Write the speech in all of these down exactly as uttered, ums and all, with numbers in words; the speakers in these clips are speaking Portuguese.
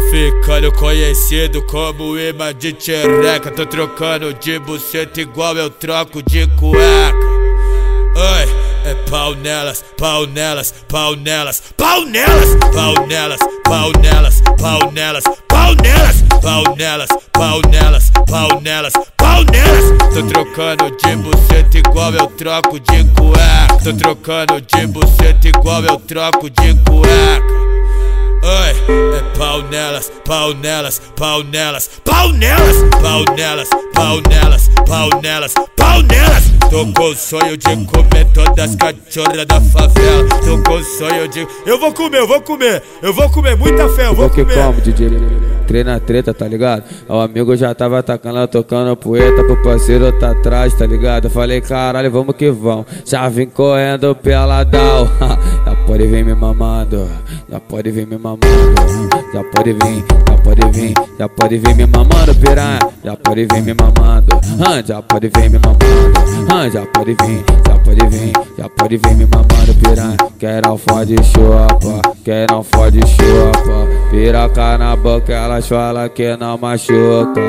ficando conhecido como imã de tchereca. Tô trocando de buceta igual eu troco de cueca. Oi, é pau nelas, pau nelas, pau nelas, pau nelas, pau nelas, pau nelas, pau nelas, pau nelas, pau nelas, pau nelas, pau nelas, pau nelas. Tô trocando de buceta igual eu troco de cueca. Tô trocando de buceta igual eu troco de cueca. Oi, é pau nelas, pau nelas, pau nelas, pau nelas, pau nelas, pau nelas, pau nelas, pau nelas. Tô com sonho de comer todas as cachorras da favela. Tô com sonho de... Eu vou comer, eu vou comer, eu vou comer, muita fé, eu vou eu que comer. como, D J? Treina treta, tá ligado? O amigo já tava atacando, tocando poeta pro parceiro tá atrás, tá ligado? Eu falei, caralho, vamos que vamos. Já vim correndo peladão. Já pode vir me mamando, já pode vir me mamando. Já pode vir, já pode vir, já pode vir me mamando, piranha. Já pode vir me mamando, já pode vir me mamando. Já pode vir, já pode vir, já pode vir me mamando, piranha. Quer não fode chupa, quer não fode chupa. Piroca na boca, elas falam que não machuca.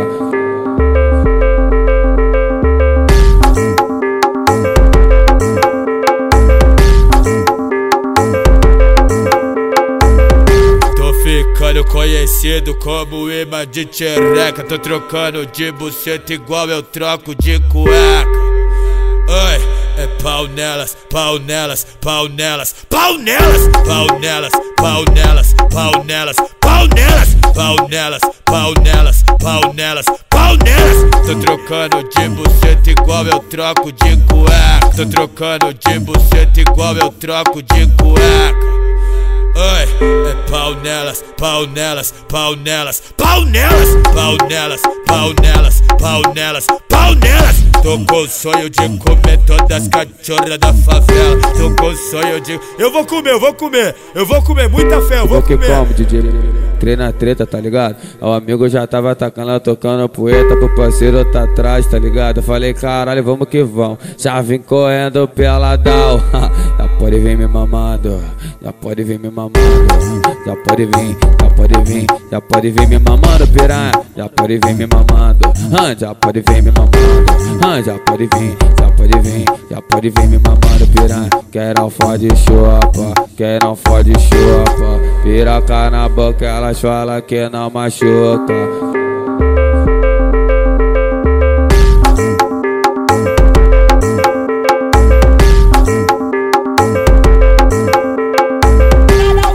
Ficando conhecido como imã de tchereca. Tô trocando de buceta igual eu troco de cueca. Oi, é pau nelas, pau nelas, pau nelas, pau nelas, pau nelas, pau nelas, pau nelas, pau nelas, pau nelas, pau nelas, pau nelas, pau nelas. Tô trocando de buceta igual eu troco de cueca. Tô trocando de buceta igual eu troco de cueca. Oi, é pau nelas, pau nelas, pau nelas, pau nelas, pau nelas, pau nelas, pau nelas, pau nelas. Tô com sonho de comer todas as cachorras da favela. Tô com sonho de... Eu vou comer, eu vou comer, eu vou comer, muita fé, eu vou comer. Eu que como, D J? Treina treta, tá ligado? O amigo já tava atacando, tocando poeta pro parceiro tá atrás, tá ligado? Eu falei, caralho, vamos que vamos. Já vim correndo peladão. Já pode vir me mamando, já pode vir me mamando. Já pode vir, já pode vir, já pode vir me mamando, piranha. Já pode vir me mamando, já pode vir me mamando. Já pode vir, já pode vir, já pode vir me mamando, piranha. Quer não fode chupa, quer não fode chupa. Piroca na boca, elas falam que não machuca.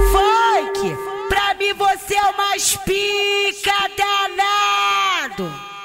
Você é o mais pica danado.